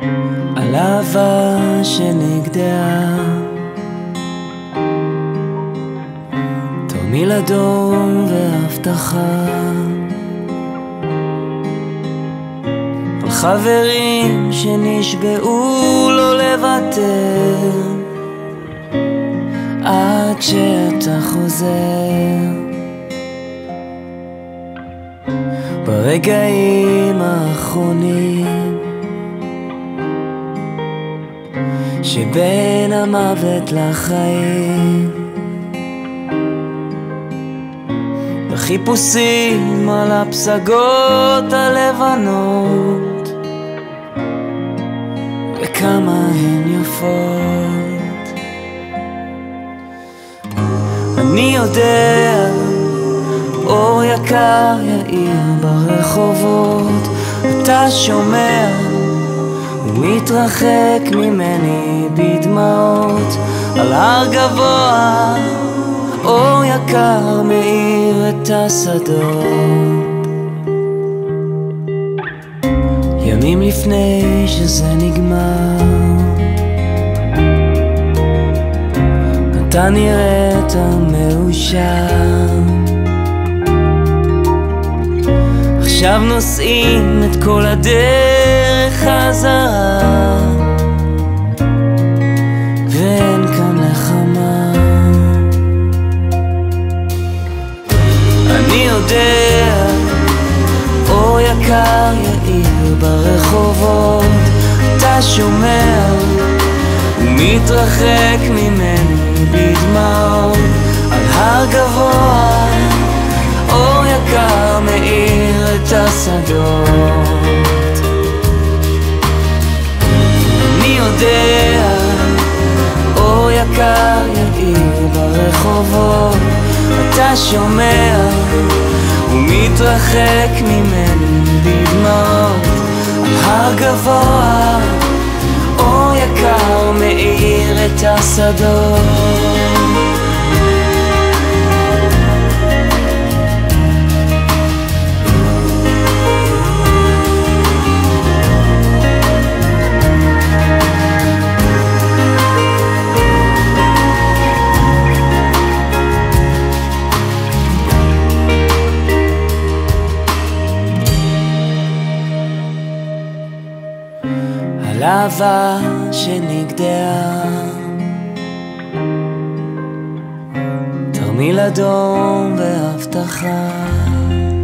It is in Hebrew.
על אהבה שנגדעה, תרמיל אדום והבטחה, על חברים שנשבעו לא לוותר עד שאתה חוזר. ברגעים האחרונים שבין המוות לחיים, בחיפושים על הפסגות הלבנות, וכמה הן יפות. אני יודע אור יקר יאיר ברחובות, אתה שומע ומתרחק ממני בדמעות. על הר גבוה אור יקר מאיר את השדות. ימים לפני שזה נגמר, אתה נראית מאושר. עכשיו נוסעים את כל הדרך חזרה, ואין כאן נחמה. אני יודע אור יקר יאיר ברחובות, אתה שומע ומתרחק ממני בדמעות. על הר גבוה אור יקר מאיר את השדות. אני יודע אור יקר יאיר ברחובות, אתה שומע ומתרחק ממני בדמעות. על הר גבוה אור יקר מאיר את השדות. על אהבה שנגדעה, תרמיל אדום והבטחה,